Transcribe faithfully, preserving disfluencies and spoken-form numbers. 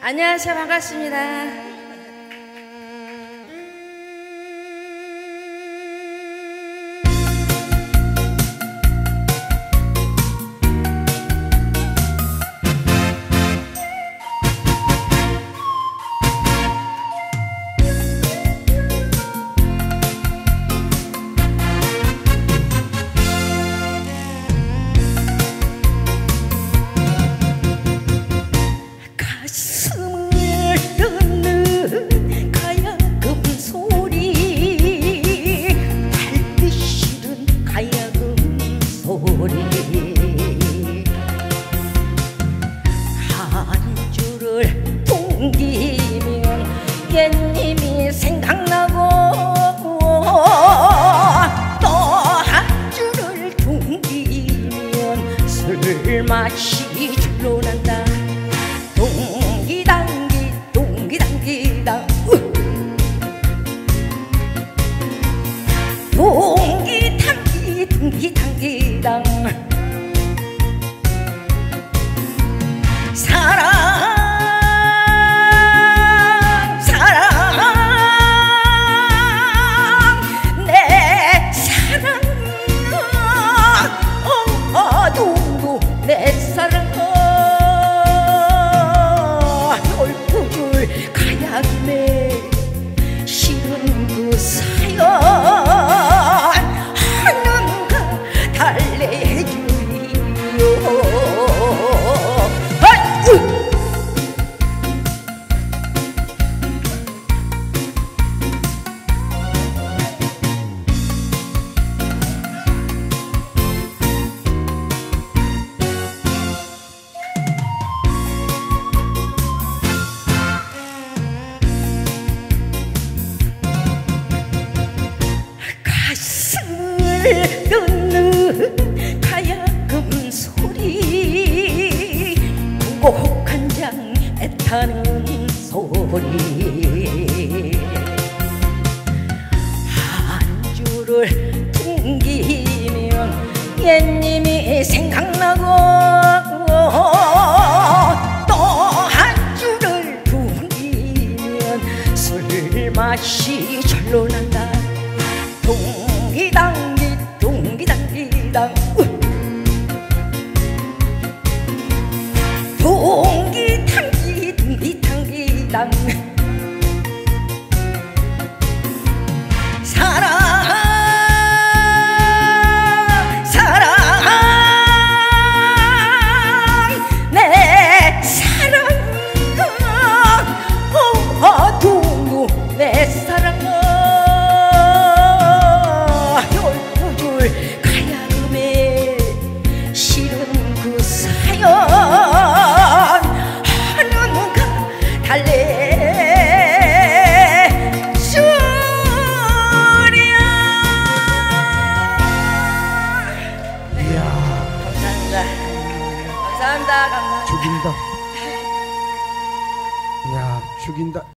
안녕하세요. 반갑습니다. 한 줄을 둥기면 옛님이 생각나고 또 한 줄을 둥기면 술맛이 줄로 난다. 동기당기 동기당기당 동기당기 동기당기당 사랑 사랑 내 사랑 어두고 내 사랑 열두 줄 가야금에 실은 그 사연 하는가 달래주리요. 가슴을 넣는 가야금 소리 무곡한 장 애타는 소리 한 줄을 둥기면 옛님이 생각나고 또 한 줄을 둥기면 술맛이 절로 난다. 동기당기 동기당기당 동기당기 동기당기당 사랑 사랑 내 사랑 어두고 내 사랑 가야금에 실은 그 사연 하는가 달래주랴. 이야, 감사합니다. 감사합니다. 감사합니다. 죽인다. 야, 죽인다.